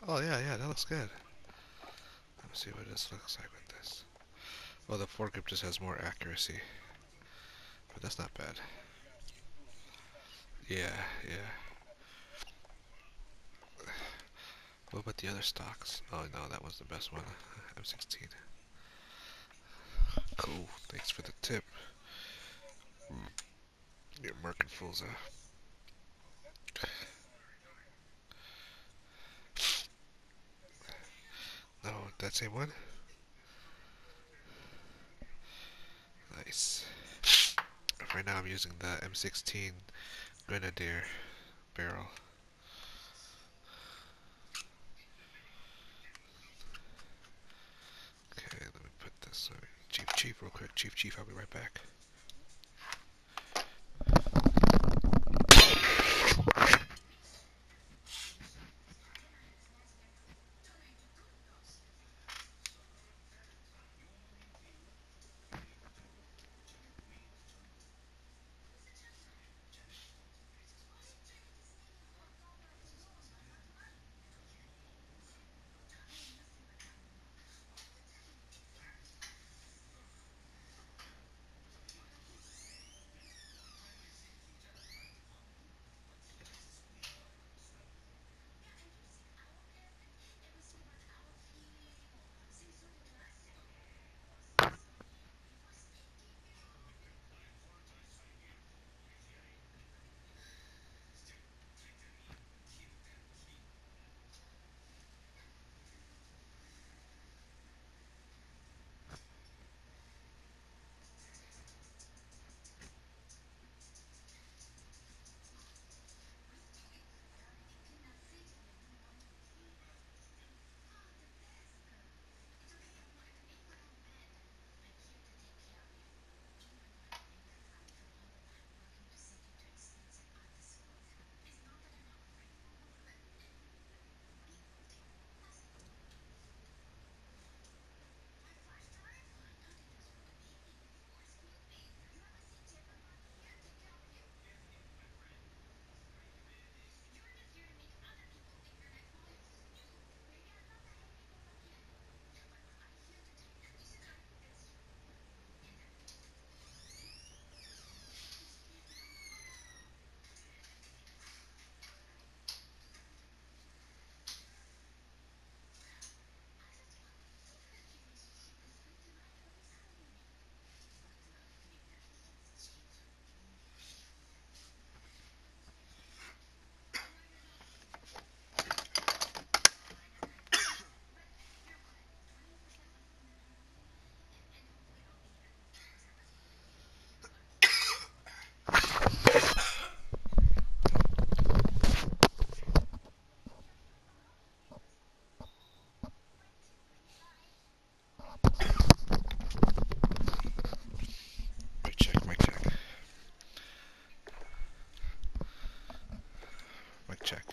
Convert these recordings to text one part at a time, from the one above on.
Oh yeah, yeah, that looks good. Let me see what this looks like with this. Well, the foregrip just has more accuracy, but that's not bad. Yeah, yeah. What about the other stocks? Oh no, that was the best one. M16. Cool. Thanks for the tip. Your Merkin Fulza. No, that same one? Nice. Right now I'm using the M16 Grenadier barrel. Okay, let me put this on Chief real quick. Chief, I'll be right back. Mic check, mic check, mic check.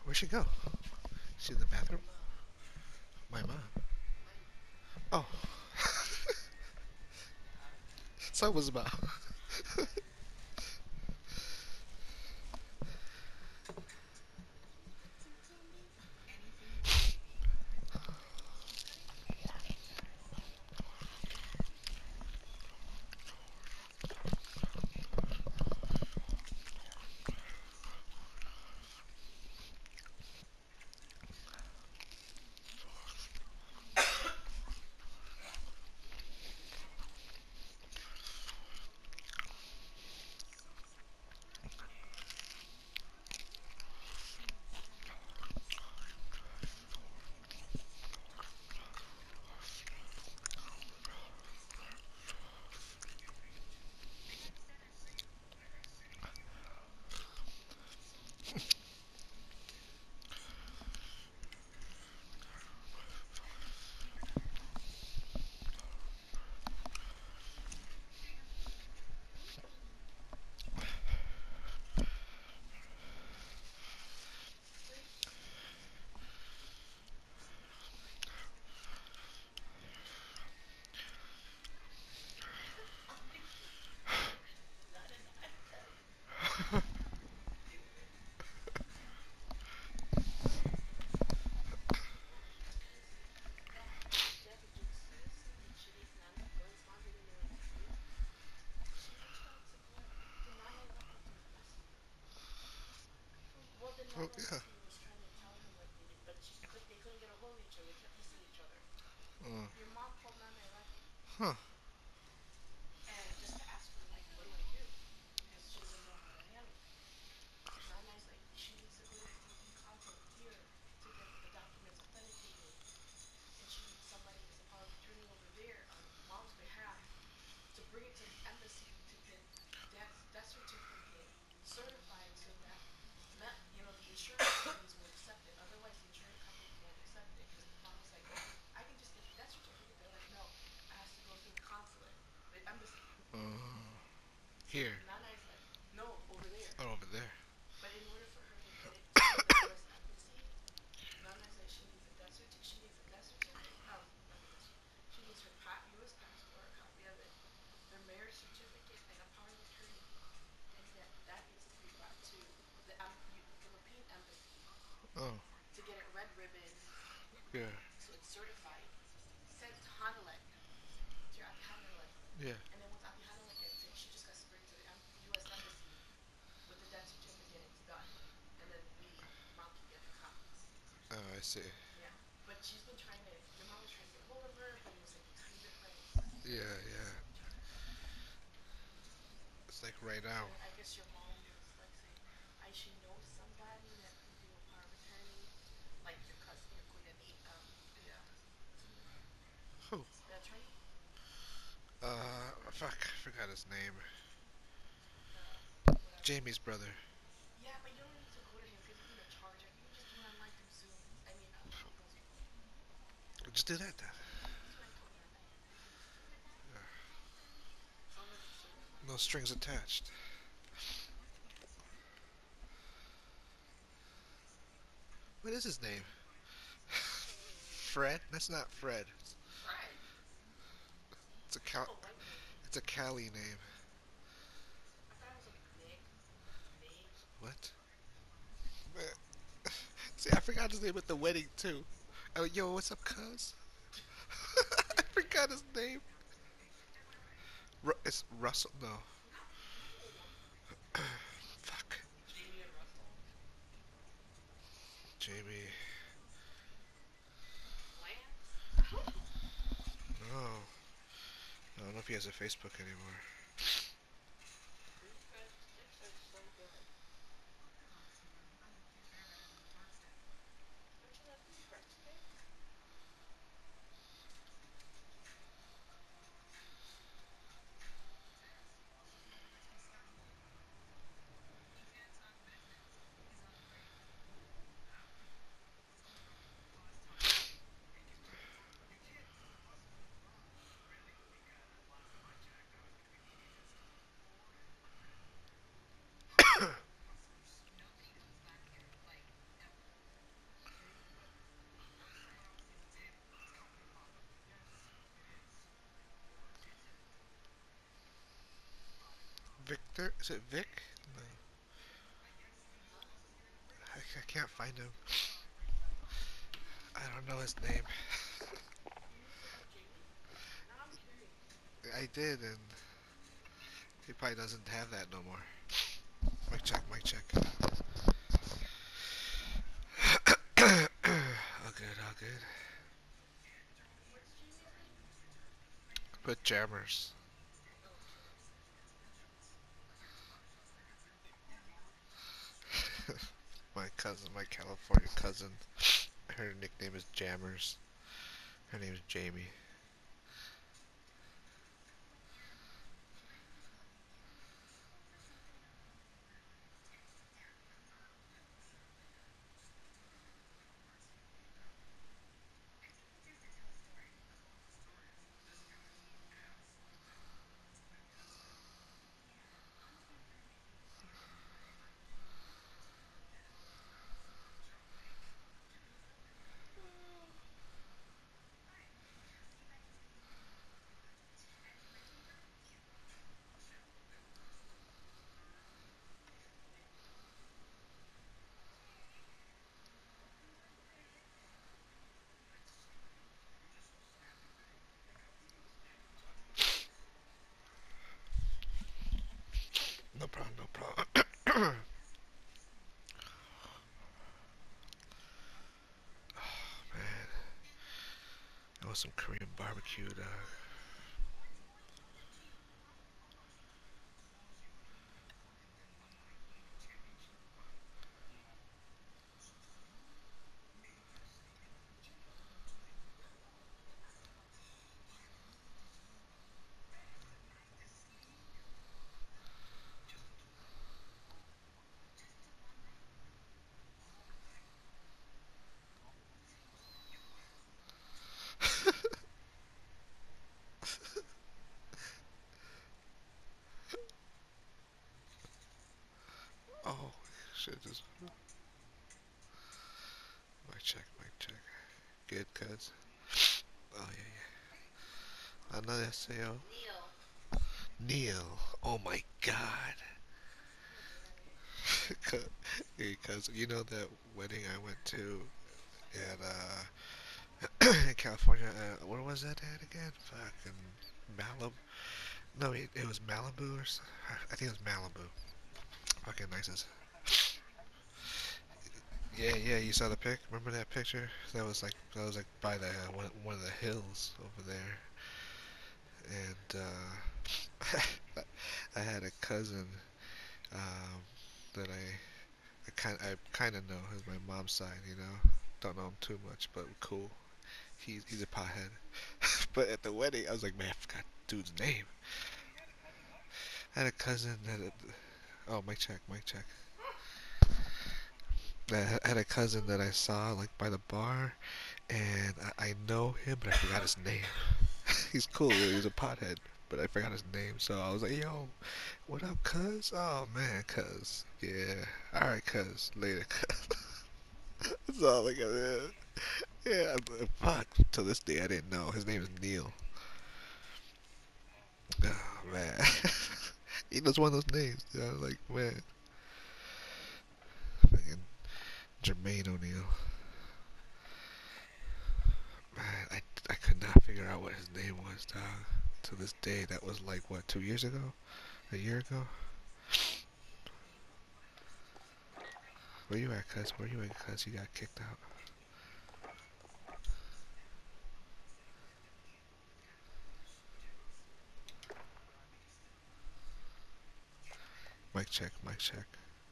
Where'd she go? She's in the bathroom? My mom. Oh. So was about. Oh, yeah. Uh, huh. Uh, here. Oh, over there. Oh, yeah. Yeah. Oh, I see. Yeah, yeah. It's like right now. Who? Fuck. I forgot his name. Jamie's brother. Just do that then. No strings attached. What is his name? Fred? That's not Fred. It's a Cal. It's a Cali name. What? See, I forgot his name at the wedding too. Oh, yo, what's up, cuz? I forgot his name. It's Russell. No. Fuck. Jamie. No. I don't know if he has a Facebook anymore. Victor? Is it Vic? No, I can't find him. I don't know his name. I did, and he probably doesn't have that no more. Mic check, mic check. All good, all good. Put jammers. My cousin, my California cousin, her nickname is Jammers. Her name is Jamie. No problem, no problem. Man, that was some Korean barbecue, dog. Oh, shit, just mic check, mic check. Good, cuz. Oh, yeah, yeah. Another SAO. Neil. Oh my god. Because you know that wedding I went to in California. Where was that at again? Fucking Malibu. No, it was Malibu or something. I think it was Malibu. Fucking nice as. Yeah, yeah. You saw the pic. Remember that picture? That was like by the one of the hills over there. And I had a cousin um, that I kind of know. His my mom's side. You know, don't know him too much, but cool. He's a pothead. But at the wedding, I was like, man, I forgot dude's name. I had a cousin that. Oh, mic check, mic check. I had a cousin that I saw like by the bar, and I know him, but I forgot his name. He's cool. He's a pothead, but I forgot his name. So I was like, yo, what up, cuz? Oh man, cuz. Yeah. All right, cuz. Later, cuz. That's all I got. Yeah. Fuck. To this day, I didn't know his name is Neil. Oh man. He knows one of those names. Dude. I was like, man, fucking Jermaine O'Neal. Man, I could not figure out what his name was, dog. To this day, that was like what, 2 years ago, a year ago. Where you at, cuz? Where you at, cuz? You got kicked out. Mic check, mic check.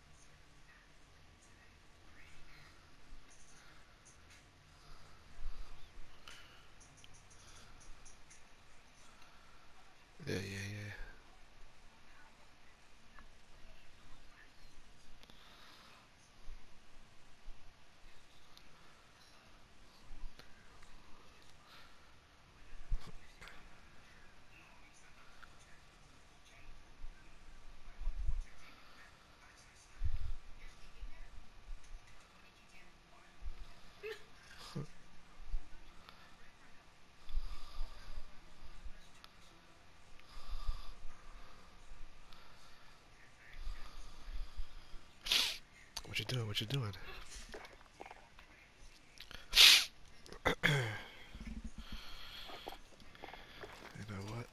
Yeah, yeah, yeah. What you doing? What you doing? You know what?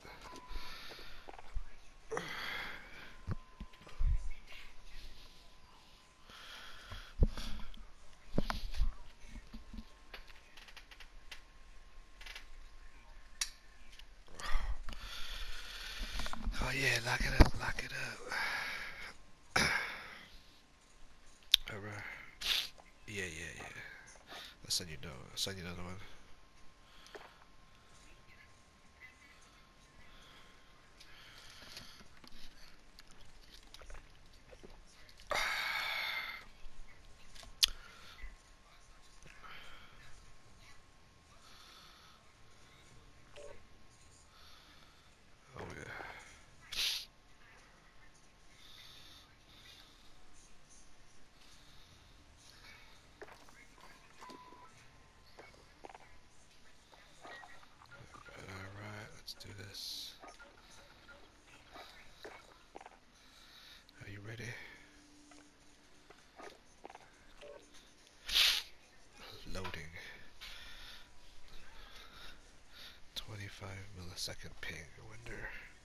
Oh yeah, lock it up, lock it up. Alright. Yeah, yeah, yeah. I'll send you no. I'll send you another one. Oh yeah. Alright, let's do this. Are you ready? Loading. 25 millisecond ping. I wonder.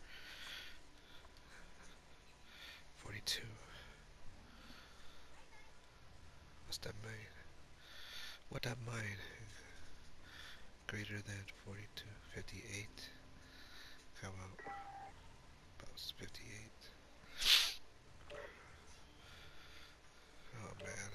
42. What's that mean? What that mean? Greater than 42. 58. Come out. About 58. Oh man.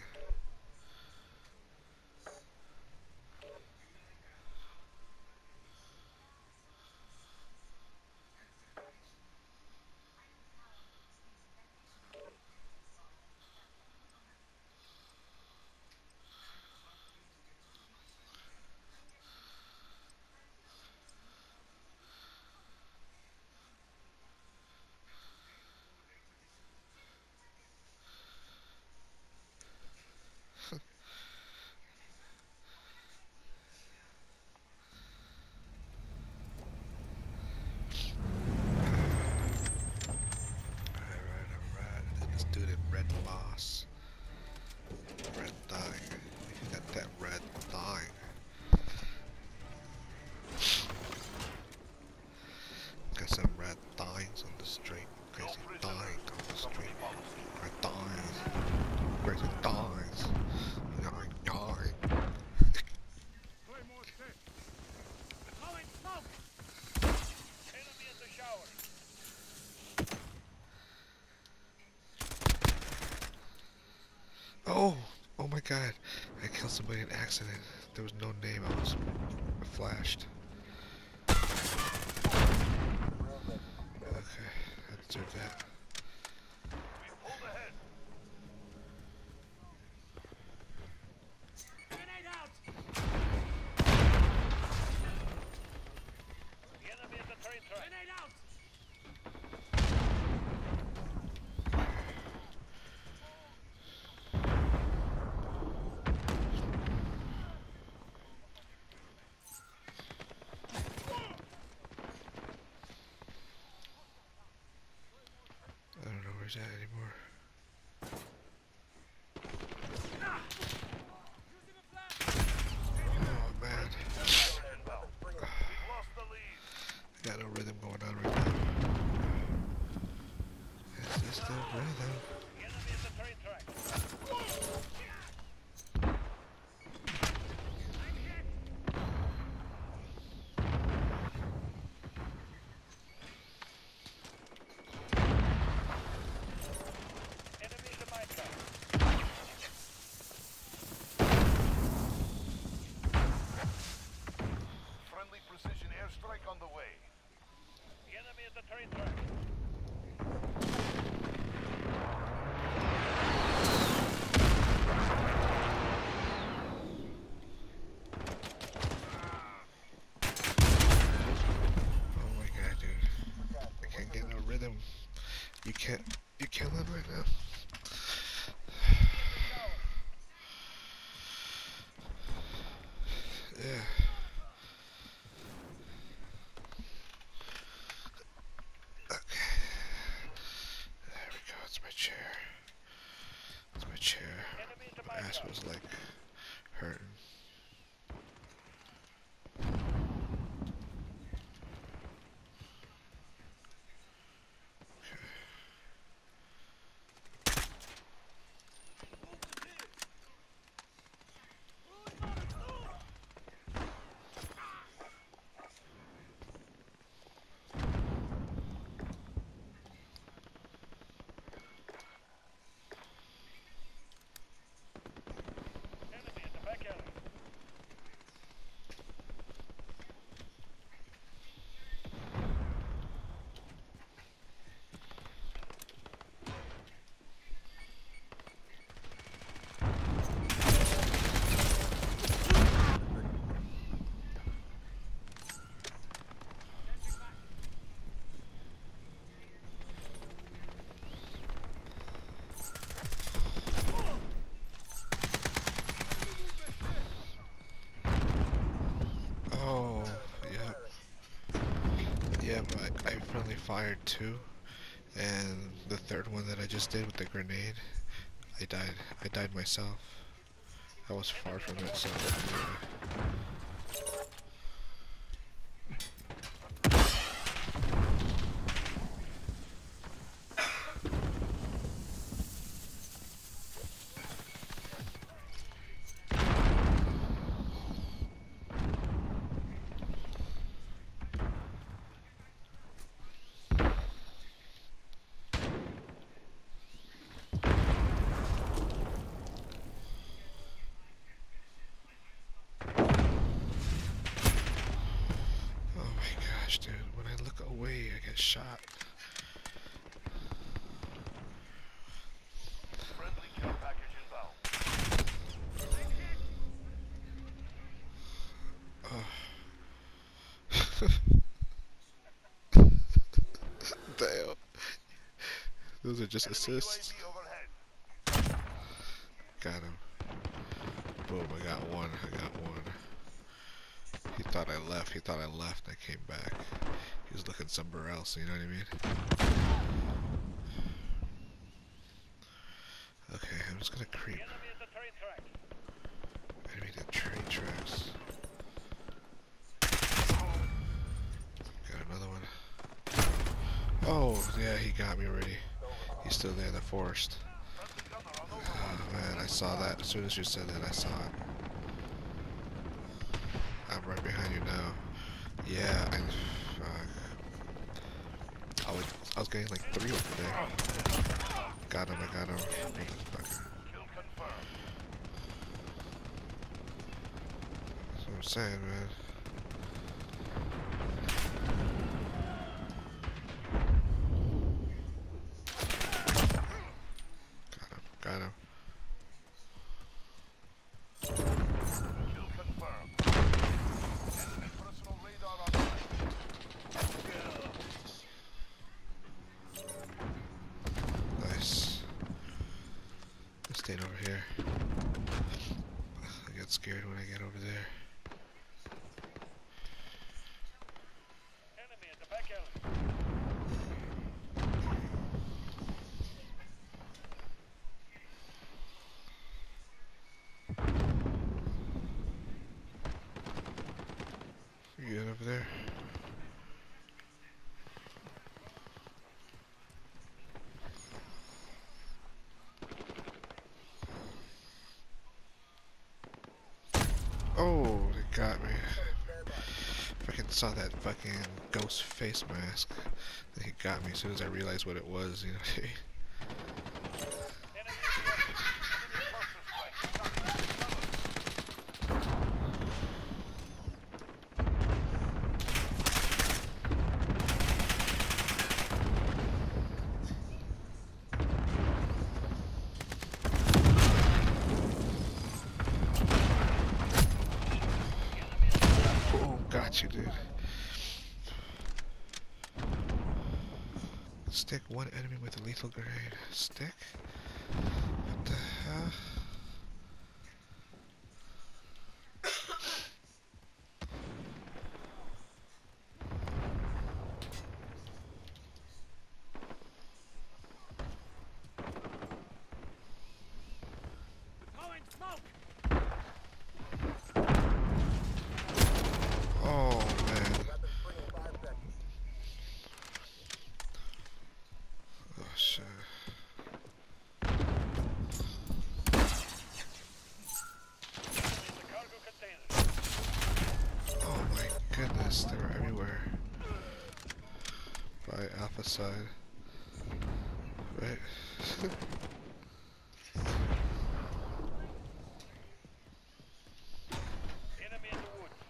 Alright. Let's do the red moss. Red thing. Got that red thing. Got some red things on the street. Crazy thing on the street. Red things. Crazy things. Dying, dying. Oh! Oh my god. I killed somebody in accident. There was no name. I was flashed. Okay, let's do that. I don't know where's that anymore. Oh man. I got no rhythm going on right now. Is this the rhythm? On the way. The enemy is the train track. Oh my god, dude. I can't get no rhythm. You can't live right now. Yeah. ass was like hurting. Enemy in the back alley. Oh, yep. Yep, I friendly fired two, and the third one that I just did with the grenade, I died. I died myself. I was far from it, so yeah. Oh my gosh, dude. When I look away, I get shot. Friendly care package inbound. Damn. Those are just Enemy assists. UAV overhead. Got him. Boom, I got one. I got one. He thought I left. He thought I left. I came back. He was looking somewhere else, you know what I mean? Okay, I'm just gonna creep. The enemy at the train track. Enemy to train tracks. Got another one. Oh, yeah, he got me already. He's still there in the forest. Friendly gunner on Oh man, I saw that. As soon as you said that, I saw it. I'm right behind you now. Yeah, I was getting like 3 over there. Got him, I got him. Motherfucker. kill confirmed. That's what I'm saying, man. Got him. Kill confirmed. Enemy personal radar on site. Nice. I stayed over here. I get scared when I get over there. Enemy at the back alley. You get over there? Oh, they got me. Fucking saw that fucking ghost face mask. Then he got me as soon as I realized what it was, you know what I mean? Enemy at the enemy cluster strike. Boom, got you, dude. Stick one enemy with a lethal grenade. Stick? What the hell? Oh man. Oh shit. The cargo container. Oh my goodness, they were everywhere. By Alpha side. Right. Enemy in the woods.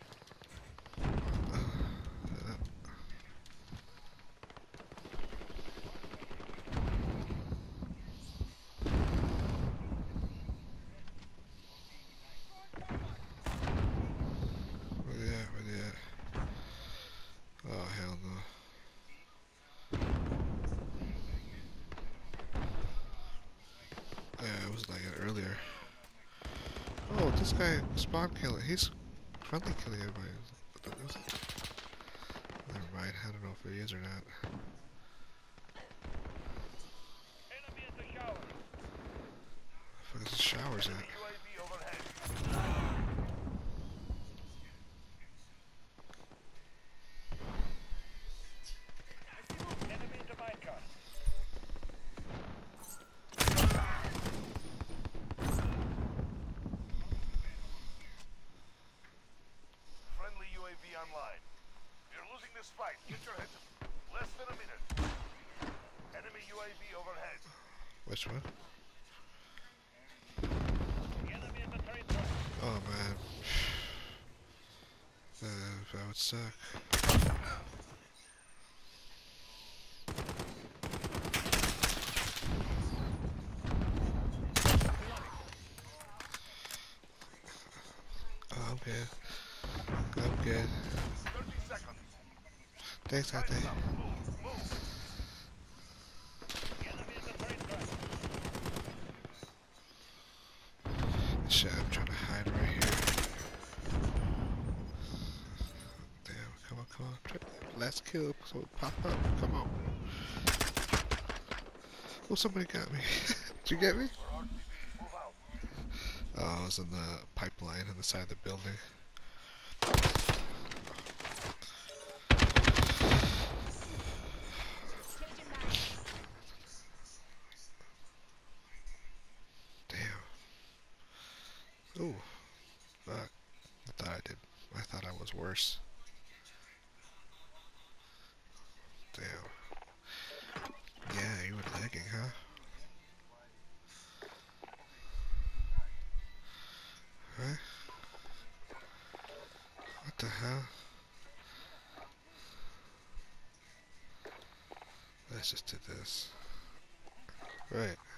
Where they at? Where they at? Oh hell no. Yeah, it was like it earlier. Oh, this guy spawn killing. He's friendly killing everybody. Never mind. I don't know if he is or not. Enemy in the shower. Fuck is the showers at? UAV overhead. Enemy in the minecart. Friendly UAV online. You're losing this fight. Get your heads up. Less than a minute. Enemy UAV overhead. Which one? Enemy in the territory. Oh man. That would suck. Oh, I'm good. I'm good. 30 seconds. Thanks, Ate. Move. Enemy in the territory. Shit, I'm trying to hide right here. Damn, come on, come on. Last kill, so pop up. Come on. Oh, somebody got me. Did you get me? Move out. Oh, I was in the pipeline on the side of the building. Damn. Ooh. Fuck. I thought I did. I thought I was worse. Damn. Yeah, you were lagging, huh? Huh? What the hell? Let's just do this. Right.